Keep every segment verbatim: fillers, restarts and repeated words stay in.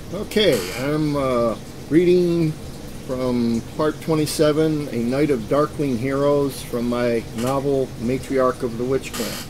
Okay, I'm uh, reading from part twenty-seven, A Night of Darkling Heroes, from my novel Matriarch of the Witch Clan.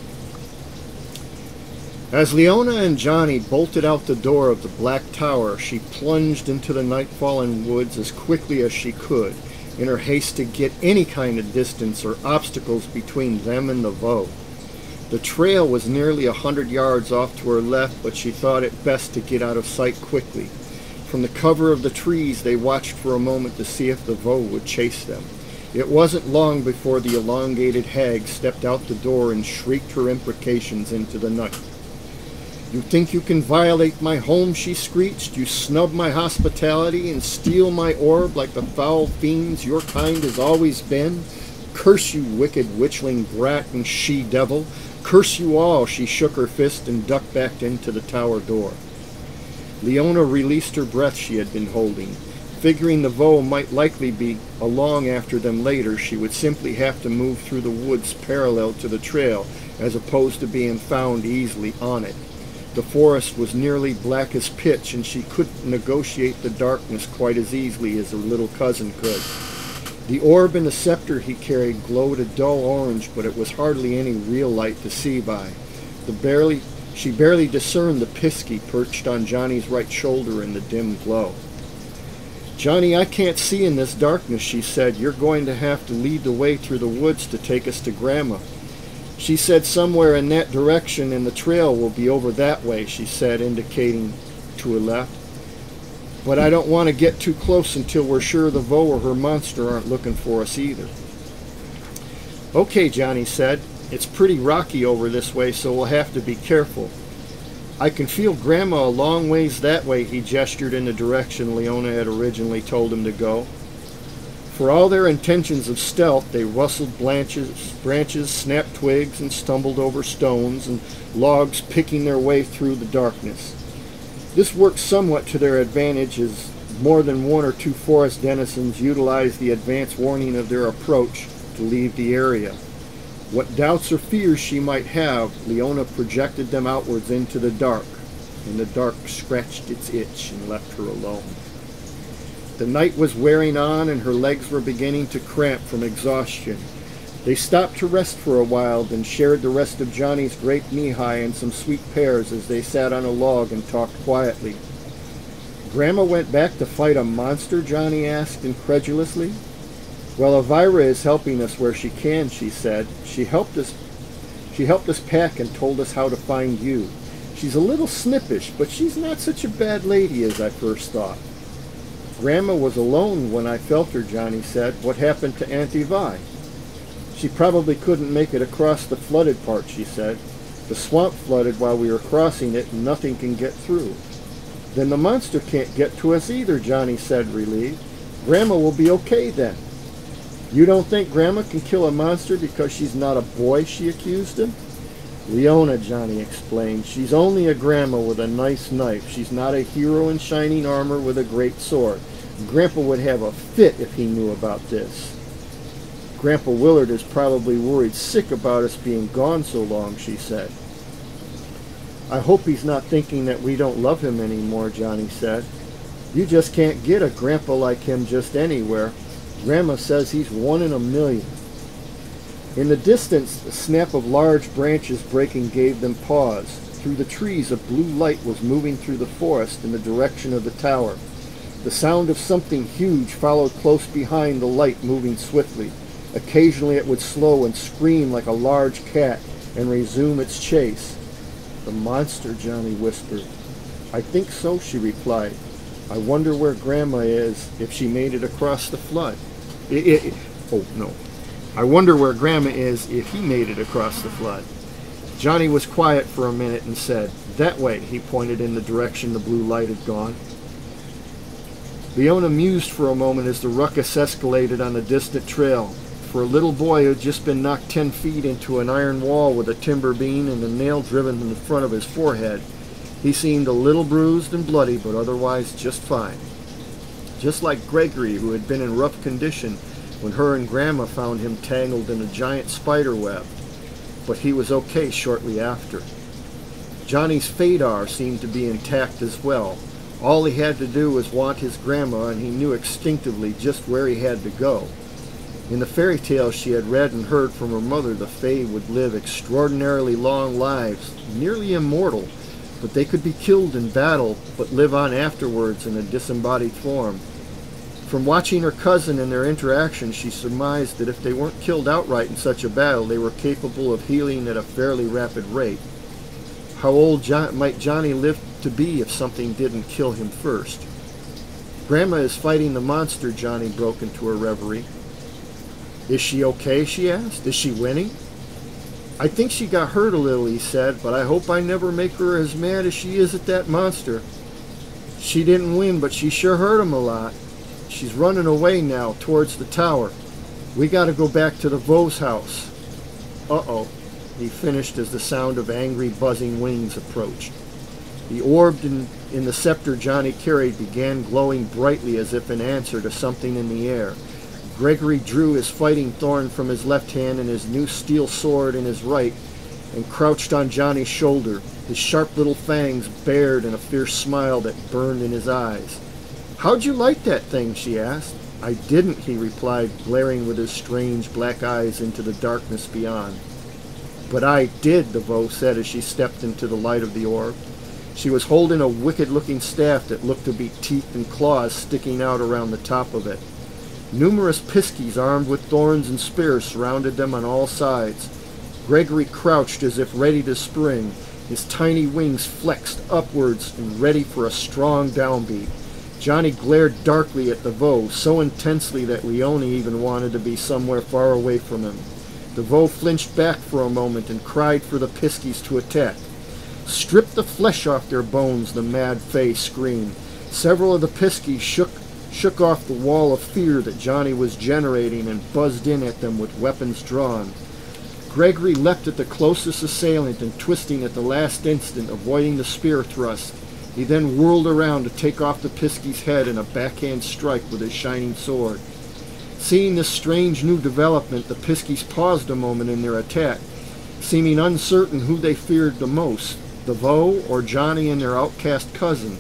As Leona and Johnny bolted out the door of the Black Tower, she plunged into the night-fallen woods as quickly as she could, in her haste to get any kind of distance or obstacles between them and the Voe. The trail was nearly a hundred yards off to her left, but she thought it best to get out of sight quickly. From the cover of the trees they watched for a moment to see if the Voe would chase them. It wasn't long before the elongated hag stepped out the door and shrieked her imprecations into the night. "You think you can violate my home," she screeched. "You snub my hospitality and steal my orb like the foul fiends your kind has always been? Curse you, wicked witchling brat and she-devil! Curse you all!" She shook her fist and ducked back into the tower door. Leona released her breath she had been holding. Figuring the Voe might likely be along after them later, she would simply have to move through the woods parallel to the trail, as opposed to being found easily on it. The forest was nearly black as pitch, and she couldn't negotiate the darkness quite as easily as her little cousin could. The orb and the scepter he carried glowed a dull orange, but it was hardly any real light to see by. The barely, she barely discerned the pisky perched on Johnny's right shoulder in the dim glow. "Johnny, I can't see in this darkness," she said. "You're going to have to lead the way through the woods to take us to Grandma." "She said somewhere in that direction, and the trail will be over that way," she said, indicating to her left. "But I don't want to get too close until we're sure the Voe or her monster aren't looking for us either." "Okay," Johnny said. "It's pretty rocky over this way, so we'll have to be careful. I can feel Grandma a long ways that way." He gestured in the direction Leona had originally told him to go. For all their intentions of stealth, they rustled branches, branches, snapped twigs, and stumbled over stones and logs, picking their way through the darkness. This worked somewhat to their advantage, as more than one or two forest denizens utilized the advance warning of their approach to leave the area. What doubts or fears she might have, Leona projected them outwards into the dark, and the dark scratched its itch and left her alone. The night was wearing on, and her legs were beginning to cramp from exhaustion. They stopped to rest for a while, then shared the rest of Johnny's grape knee-high and some sweet pears as they sat on a log and talked quietly. "Grandma went back to fight a monster?" Johnny asked incredulously. "Well, Elvira is helping us where she can," she said. She helped us, she helped us pack and told us how to find you. She's a little snippish, but she's not such a bad lady as I first thought." "Grandma was alone when I felt her," Johnny said. "What happened to Auntie Vi?" "She probably couldn't make it across the flooded part," she said. "The swamp flooded while we were crossing it, and nothing can get through." "Then the monster can't get to us either," Johnny said, relieved. "Grandma will be okay then." "You don't think Grandma can kill a monster because she's not a boy?" she accused him. "Leona," Johnny explained, "she's only a grandma with a nice knife. She's not a hero in shining armor with a great sword. Grandpa would have a fit if he knew about this." "Grandpa Willard is probably worried sick about us being gone so long," she said. "I hope he's not thinking that we don't love him anymore," Johnny said. "You just can't get a grandpa like him just anywhere. Grandma says he's one in a million." In the distance, the snap of large branches breaking gave them pause. Through the trees, a blue light was moving through the forest in the direction of the tower. The sound of something huge followed close behind the light, moving swiftly. Occasionally it would slow and scream like a large cat and resume its chase. "The monster," Johnny whispered. "I think so," she replied. "I wonder where Grandma is, if she made it across the flood. It, it, oh, no. I wonder where Grandma is if he made it across the flood." Johnny was quiet for a minute and said, "That way." He pointed in the direction the blue light had gone. Leona mused for a moment as the ruckus escalated on the distant trail. For a little boy who had just been knocked ten feet into an iron wall with a timber beam and a nail driven in the front of his forehead, he seemed a little bruised and bloody, but otherwise just fine. Just like Gregory, who had been in rough condition when her and Grandma found him tangled in a giant spider web, but he was okay shortly after. Johnny's Fadar seemed to be intact as well, All he had to do was want his grandma, and he knew instinctively just where he had to go. In the fairy tales she had read and heard from her mother, the Fae would live extraordinarily long lives, nearly immortal, but they could be killed in battle, but live on afterwards in a disembodied form. From watching her cousin and their interaction, she surmised that if they weren't killed outright in such a battle, they were capable of healing at a fairly rapid rate. How old John, might Johnny live to be if something didn't kill him first? Grandma is fighting the monster, Johnny broke into her reverie. Is she okay, she asked. Is she winning? I think she got hurt a little, he said, but I hope I never make her as mad as she is at that monster. She didn't win, but she sure hurt him a lot. She's running away now, towards the tower. We gotta go back to the Vaux's house. Uh-oh, he finished as the sound of angry, buzzing wings approached. The orb in, in the scepter Johnny carried began glowing brightly as if in answer to something in the air. Gregory drew his fighting thorn from his left hand and his new steel sword in his right, and crouched on Johnny's shoulder, his sharp little fangs bared in a fierce smile that burned in his eyes. How'd you like that thing? She asked. I didn't, he replied, glaring with his strange black eyes into the darkness beyond. But I did, the Vaux said as she stepped into the light of the orb. She was holding a wicked-looking staff that looked to be teeth and claws sticking out around the top of it. Numerous piskies armed with thorns and spears surrounded them on all sides. Gregory crouched as if ready to spring, his tiny wings flexed upwards and ready for a strong downbeat. Johnny glared darkly at the Vaux, so intensely that Leone even wanted to be somewhere far away from him. The Vaux flinched back for a moment and cried for the piskies to attack. Strip the flesh off their bones, the mad Fae screamed. Several of the piskies shook, shook off the wall of fear that Johnny was generating and buzzed in at them with weapons drawn. Gregory leapt at the closest assailant and, twisting at the last instant, avoiding the spear thrust, he then whirled around to take off the piskie's head in a backhand strike with his shining sword. Seeing this strange new development, the piskies paused a moment in their attack, seeming uncertain who they feared the most, the Vaux or Johnny and their outcast cousin.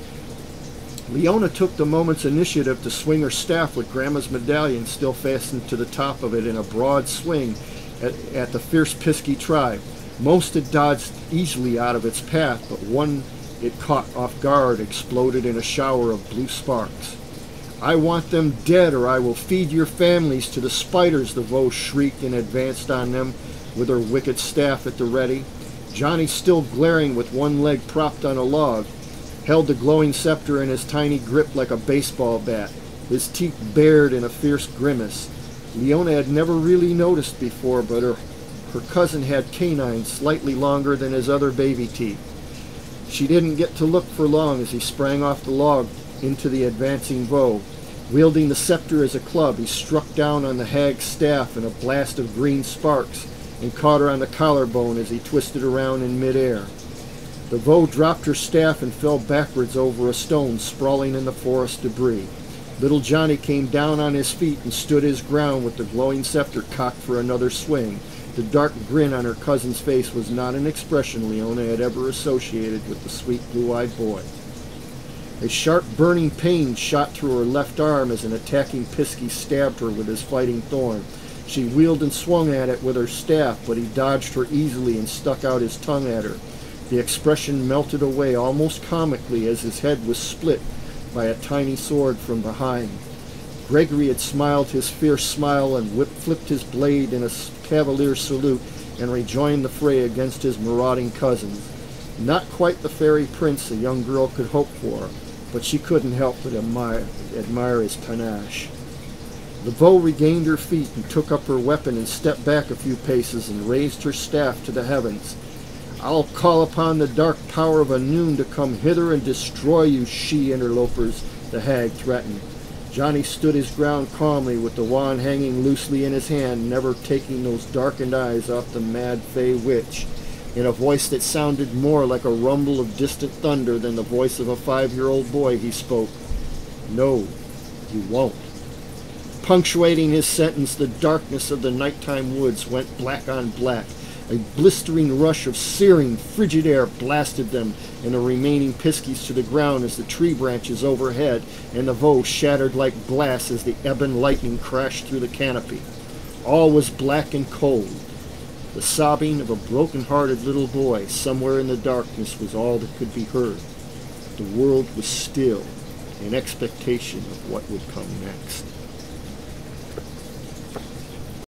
Leona took the moment's initiative to swing her staff with Grandma's medallion still fastened to the top of it in a broad swing at, at the fierce Pisky tribe. Most had dodged easily out of its path, but one it caught off guard exploded in a shower of blue sparks. I want them dead, or I will feed your families to the spiders, the Vaux shrieked and advanced on them with her wicked staff at the ready. Johnny, still glaring with one leg propped on a log, held the glowing scepter in his tiny grip like a baseball bat, his teeth bared in a fierce grimace. Leona had never really noticed before, but her, her cousin had canines slightly longer than his other baby teeth. She didn't get to look for long as he sprang off the log into the advancing Vaux. Wielding the scepter as a club, he struck down on the hag's staff in a blast of green sparks and caught her on the collarbone as he twisted around in midair. The Vaux dropped her staff and fell backwards over a stone, sprawling in the forest debris. Little Johnny came down on his feet and stood his ground with the glowing scepter cocked for another swing. The dark grin on her cousin's face was not an expression Leona had ever associated with the sweet blue-eyed boy. A sharp burning pain shot through her left arm as an attacking Pisky stabbed her with his fighting thorn. She wheeled and swung at it with her staff, but he dodged her easily and stuck out his tongue at her. The expression melted away almost comically as his head was split by a tiny sword from behind. Gregory had smiled his fierce smile and whip flipped his blade in a cavalier salute and rejoined the fray against his marauding cousins. Not quite the fairy prince a young girl could hope for, but she couldn't help but admire, admire his panache. The Vaux regained her feet and took up her weapon and stepped back a few paces and raised her staff to the heavens. I'll call upon the dark power of Annwn to come hither and destroy you, she-interlopers, the hag threatened. Johnny stood his ground calmly with the wand hanging loosely in his hand, never taking those darkened eyes off the mad Fey witch. In a voice that sounded more like a rumble of distant thunder than the voice of a five-year-old boy, he spoke. No, you won't. Punctuating his sentence, the darkness of the nighttime woods went black on black. A blistering rush of searing, frigid air blasted them and the remaining piskies to the ground as the tree branches overhead and the Vaux shattered like glass as the ebon lightning crashed through the canopy. All was black and cold. The sobbing of a broken-hearted little boy somewhere in the darkness was all that could be heard. The world was still in expectation of what would come next.